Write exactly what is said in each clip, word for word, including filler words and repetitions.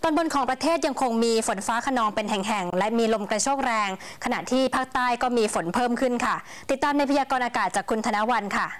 อนบนของประเทศยังคงมีฝนฟ้าคะนองเป็นแห่งๆและมีลมกระโชกแรงขณะที่ภาคใต้ก็มีฝนเพิ่มขึ้นค่ะติดตามในพยากรณ์อากาศจากคุณธนวรรณค่ะ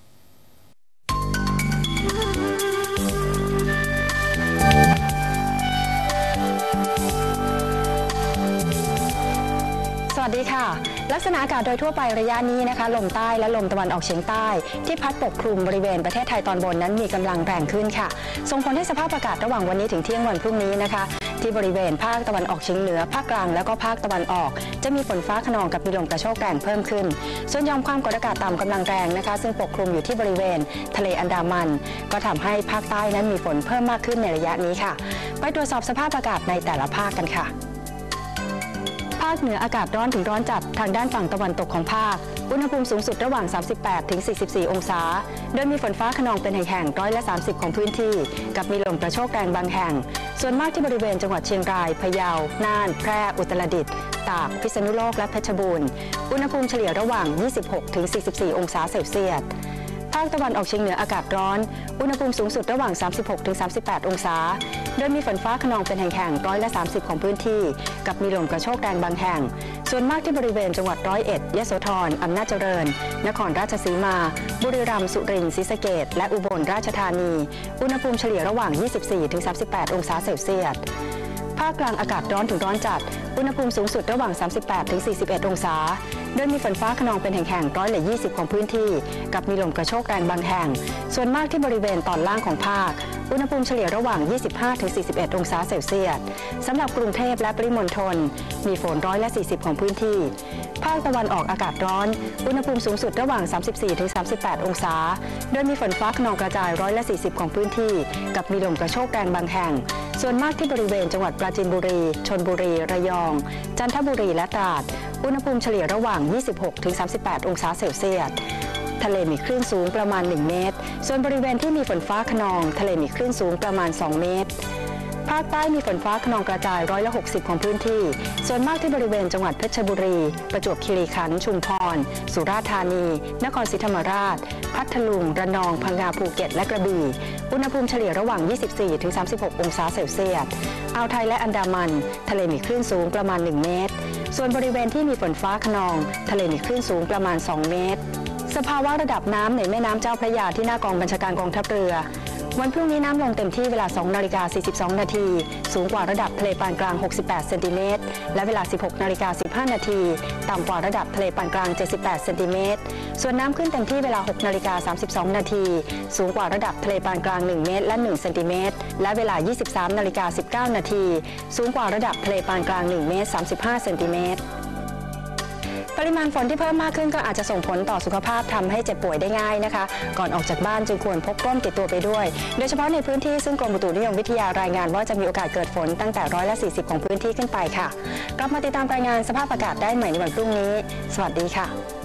สวัสดีค่ะลักษณะอากาศโดยทั่วไประยะนี้นะคะลมใต้และลมตะวันออกเฉียงใต้ที่พัดปกคลุมบริเวณประเทศไทยตอนบนนั้นมีกำลังแรงขึ้นค่ะส่งผลให้สภาพอากาศระหว่างวันนี้ถึงเที่ยงวันพรุ่งนี้นะคะที่บริเวณภาคตะวันออกเฉียงเหนือภาคกลางแล้วก็ภาคตะวันออกจะมีฝนฟ้าคะนองกับมีลมกระโชกแรงเพิ่มขึ้นส่วนหย่อมความกดอากาศต่ำกำลังแรงนะคะซึ่งปกคลุมอยู่ที่บริเวณทะเลอันดามันก็ทำให้ภาคใต้นั้นมีฝนเพิ่มมากขึ้นในระยะนี้ค่ะไปตรวจสอบสภาพอากาศในแต่ละภาคกันค่ะภาคเหนืออากาศร้อนถึงร้อนจัดทางด้านฝั่งตะวันตกของภาคอุณหภูมิสูงสุดระหว่าง สามสิบแปดถึงสี่สิบสี่ องศาโดยมีฝนฟ้าคะนองเป็นแห่งๆร้อยละสามสิบของพื้นที่กับมีลมกระโชกแรงบางแห่งส่วนมากที่บริเวณจังหวัดเชียงรายพะเยาน่านแพร่อุตรดิตถ์ตากพิษณุโลกและเพชรบูรณ์อุณหภูมิเฉลี่ยระหว่าง ยี่สิบหกถึงสี่สิบสี่ องศาเซลเซียสภาคตะวันออกเฉียงเหนืออากาศร้อนอุณหภูมิสูงสุดระหว่าง สามสิบหกถึงสามสิบแปด องศาโดยมีฝนฟ้าคะนองเป็นแห่งๆร้อยละสามสิบของพื้นที่กับมีลมกระโชกแรงบางแห่งส่วนมากที่บริเวณจังหวัดร้อยเอ็ดยโสธรอำนาจเจริญนครราชสีมาบุรีรัมย์สุรินทร์ศรีสะเกษและอุบลราชธานีอุณหภูมิเฉลี่ยระหว่าง ยี่สิบสี่ถึงสามสิบแปด องศาเซลเซียสภาคกลางอากาศร้อนถึงร้อนจัดอุณหภูมิสูงสุดระหว่าง สามสิบแปดถึงสี่สิบเอ็ด องศาโดยมีฝนฟ้าคะนองเป็นแห่งๆร้อยละยี่สิบของพื้นที่กับมีลมกระโชกแรงบางแห่งส่วนมากที่บริเวณตอนล่างของภาคอุณหภูมิเฉลี่ยระหว่าง ยี่สิบห้าถึงสี่สิบเอ็ด องศาเซลเซียสสำหรับกรุงเทพและปริมณฑลมีฝนร้อยละสี่สิบของพื้นที่ภาคตะวันออกอากาศร้อนอุณหภูมิสูงสุดระหว่าง สามสิบสี่ถึงสามสิบแปด องศาโดยมีฝนฟ้าคะนองกระจายร้อยละสี่สิบของพื้นที่กับมีลมกระโชกแรงบางแห่งส่วนมากที่บริเวณจังหวัดปราจีนบุรีชลบุรีระยองจันทบุรีและตราดอุณหภูมิเฉลี่ยระหว่าง ยี่สิบหกถึงสามสิบแปด องศาเซลเซียสทะเลมีคลื่นสูงประมาณหนึ่งเมตรส่วนบริเวณที่มีฝนฟ้าคะนองทะเลมีคลื่นสูงประมาณสองเมตรภาคใต้มีฝนฟ้าคะนองกระจายร้อยละหกสิบของพื้นที่ส่วนมากที่บริเวณจังหวัดเพชรบุรีประจวบคีรีขันธ์ชุมพรสุราษฎร์ธานีนครศรีธรรมราชพัทลุงระนองพังงาภูเก็ตและกระบี่อุณหภูมิเฉลี่ยระหว่าง ยี่สิบสี่ถึงสามสิบหก องศาเซลเซียสอ่าวไทยและอันดามันทะเลมีคลื่นสูงประมาณหนึ่งเมตรส่วนบริเวณที่มีฝนฟ้าคะนองทะเลมีคลื่นสูงประมาณสองเมตรสภาวะระดับน้ำในแม่น้ำเจ้าพระยาที่หน้ากองบัญชาการกองทัพเรือวันพรุ่งนี้น้ำลงเต็มที่เวลา สองนาฬิกาสี่สิบสอง นาทีสูงกว่าระดับทะเลปานกลางหกสิบแปดเซนติเมตรและเวลา สิบหกนาฬิกาสิบห้า นาทีต่ำกว่าระดับทะเลปานกลางเจ็ดสิบแปดเซนติเมตรส่วนน้ำขึ้นเต็มที่เวลา หกนาฬิกาสามสิบสอง นาทีสูงกว่าระดับทะเลปานกลางหนึ่งเมตรและหนึ่งเซนติเมตรและเวลา ยี่สิบสามนาฬิกาสิบเก้า นาทีสูงกว่าระดับทะเลปานกลางหนึ่งเมตรสามสิบห้าเซนติเมตรปริมาณฝนที่เพิ่มมากขึ้นก็อาจจะส่งผลต่อสุขภาพทำให้เจ็บป่วยได้ง่ายนะคะก่อนออกจากบ้านจึงควรพกร่มติดตัวไปด้วยโดยเฉพาะในพื้นที่ซึ่งกรมอุตุนิยมวิทยารายงานว่าจะมีโอกาสเกิดฝนตั้งแต่ร้อยละสี่สิบของพื้นที่ขึ้นไปค่ะกลับมาติดตามรายงานสภาพอากาศได้ใหม่ในวันพรุ่งนี้สวัสดีค่ะ